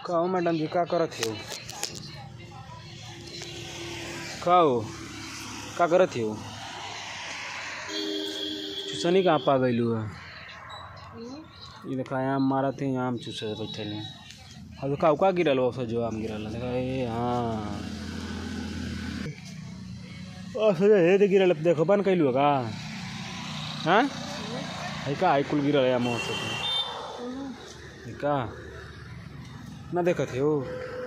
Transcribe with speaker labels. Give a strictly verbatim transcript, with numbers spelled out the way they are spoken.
Speaker 1: कहो मैडम जी का करत हो? कहो का करत हो? चूसनी कहाँ पा गई है? ये देखा आम मारा थे, आम चूसे बैठे ले। अब देखा का गिरल हो, जो आम गिरल देखा ये। हाँ हे दे गिरल, देखो बन कैलू का? हाँ है का आई कुल गिरल है आम का ना देखत हो?